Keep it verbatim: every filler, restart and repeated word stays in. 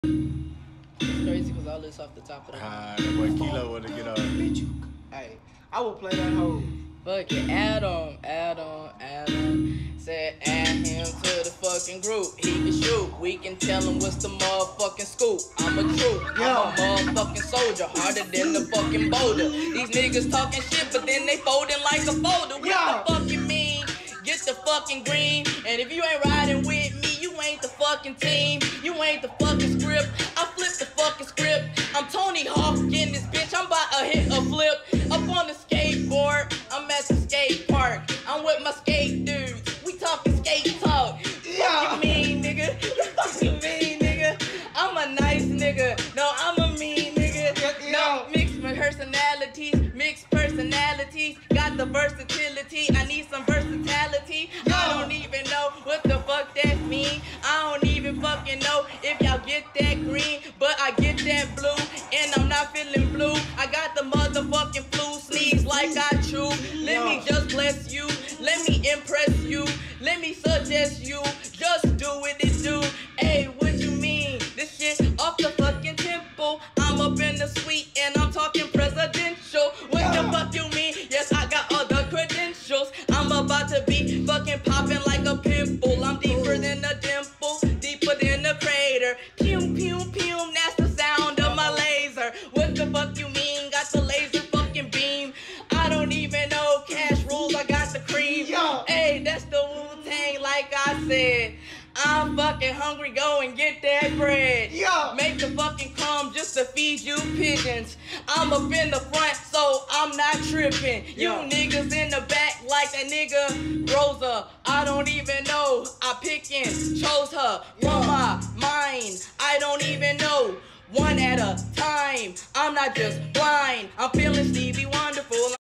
It's crazy because all this off the top of the Ah, that boy Kilo wanna get on. Hey, I will play that hoe. Fuck it, add on, add on, add on. Said add him to the fucking group. He can shoot. We can tell him what's the motherfucking scoop. I'm a troop. I'm a motherfucking soldier, harder than the fucking boulder. These niggas talking shit, but then they folding like a folder. What Yeah. the fuck you mean? Get the fucking green. And if you ain't riding with me, you ain't the fucking team. You ain't the fucking script. I flip the fucking script. I'm Tony Hawk in this bitch. I'm about to hit a flip. Up on the skateboard. I'm at the skate park. I'm with my skate dudes. We talking skate talk. Yeah. Fuck you mean, nigga. You fucking mean, nigga. I'm a nice nigga. No, I'm a mean nigga. Yeah. No, mixed personalities. Mixed personalities. Got the versatility. I need some versatility. I don't even know what the fuck that mean. I don't even fucking know if y'all get that green, but I get that blue, and I'm not feeling blue. I got the motherfucking flu, sneeze like I chew. Let me just bless you. Let me impress you. Let me suggest you. Just do what it do. Hey, what you mean? This shit off the fucking tempo. I'm up in the suite and I'm talking presidential. What the fuck you mean? Yes, I got all the credentials. I'm about to be fucking popping like a pimple. I'm deeper than a dimple, deeper than a crater. Pew, pew, pew, that's the sound of my laser. What the fuck you mean? Got the laser fucking beam. I don't even know cash rules, I got the cream. Yo. Hey, that's the Wu-Tang like I said. I'm fucking hungry, go and get that bread. Yo. Make the fucking crumb just to feed you pigeons. I'm up in the front, so I'm not tripping. You Yo. niggas in the back like that nigga Rosa. I don't even know. I pick and chose her from my mind. I don't even know. One at a time. I'm not just blind. I'm